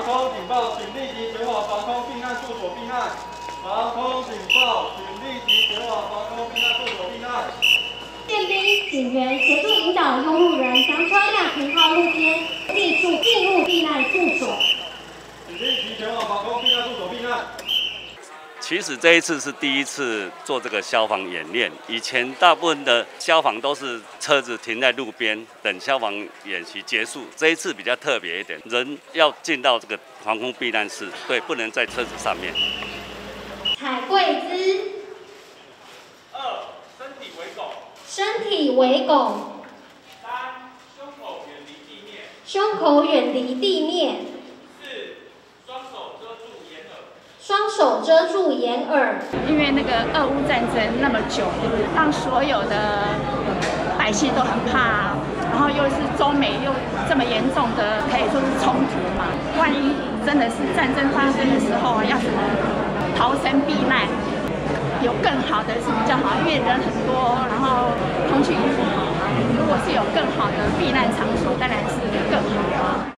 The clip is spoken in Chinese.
防空警报，请立即前往防空避难处所避难。防空警报，请立即前往防空避难处所避难。 宪兵、警员协助引导用路人将车辆停靠路边，立处进入避难处所。 请立即前往防空避难处所避难。 其实这一次是第一次做这个消防演练，以前大部分的消防都是车子停在路边等消防演习结束，这一次比较特别一点，人要进到这个防空避难室，对，不能在车子上面。 踩跪姿。 2. 身体为拱。 身体为拱。 3. 胸口远离地面。 胸口远离地面。 双手遮住眼耳， 因为那个俄乌战争那么久，让所有的百姓都很怕，然后又是中美又这么严重的，可以说是冲突嘛。万一真的是战争发生的时候，要怎么逃生避难？有更好的是比较好，因为人很多，然后通讯也不好。如果是有更好的避难场所，当然是更好。